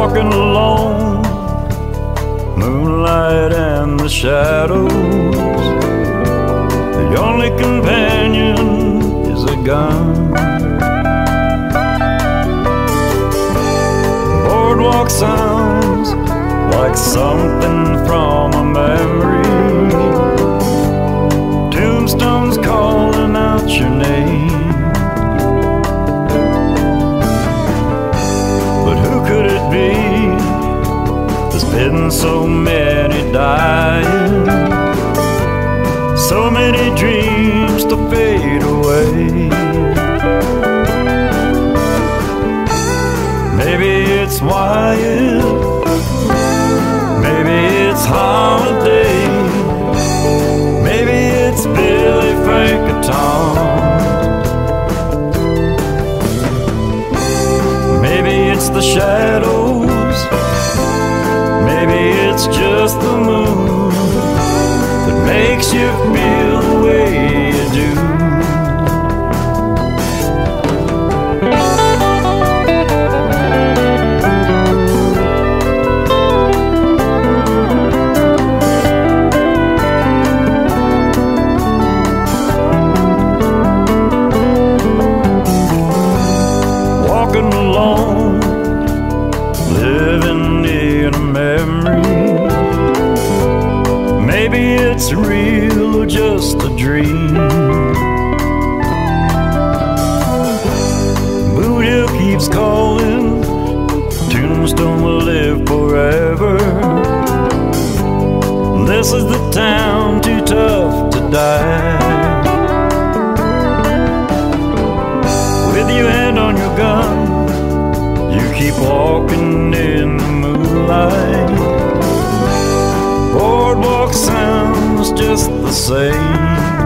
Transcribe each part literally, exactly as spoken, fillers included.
walking alone, moonlight and the shadows. The only companion is a gun. Boardwalk sounds like something from a memory. Tombstone's calling out your name. But who could it be? There's been so many dying, so many dreams to fade away. Maybe it's Wyatt, maybe it's Holiday, maybe it's Billy Frankaton, maybe it's the shadows, maybe it's just the moon that makes you feel the way you do. Walking alone, living in a memory. Maybe it's real or just a dream. Boot Hill keeps calling, Tombstone will live forever. This is the town too tough to die. With your hand on your gun, you keep walking in the moonlight. Boardwalk sounds just the same.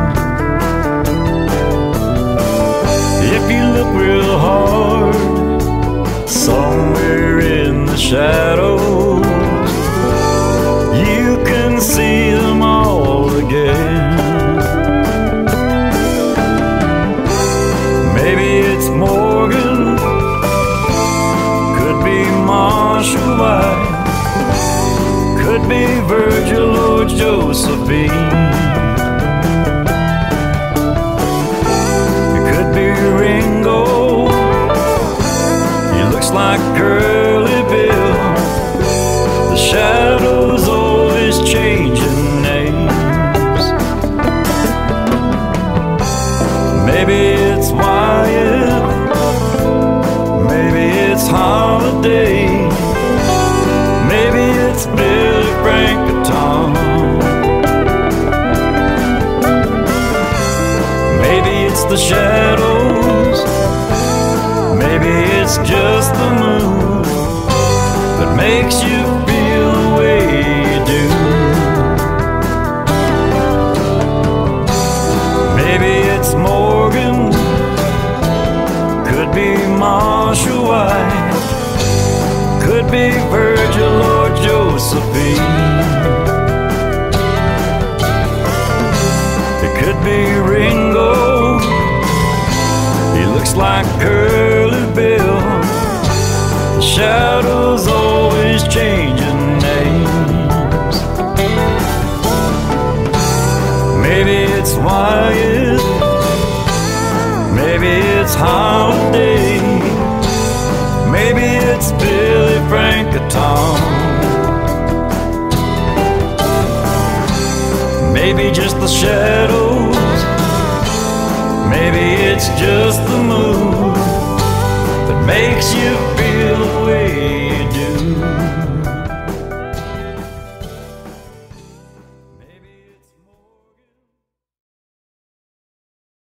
If you look real hard, somewhere in the shadows, you can see them all again. Maybe it's Morgan, could be Marshall White, could be Virgil or Josephine. It could be Ringo, he looks like Curly Bill. The shadows always changing names. Maybe it's Wyatt, maybe it's Holiday, maybe it's Billy Frankaton, maybe it's the shadows, maybe it's just the moon that makes you feel the way you do. Maybe it's Morgan, could be Marshall White, could be Virgil or Josephine. It could be Ringo, he looks like Curly Bill. The shadows always changing names. Maybe it's Wyatt, maybe it's Holiday, maybe it's Billy Frankaton, maybe just the shadows, maybe it's just the moon that makes you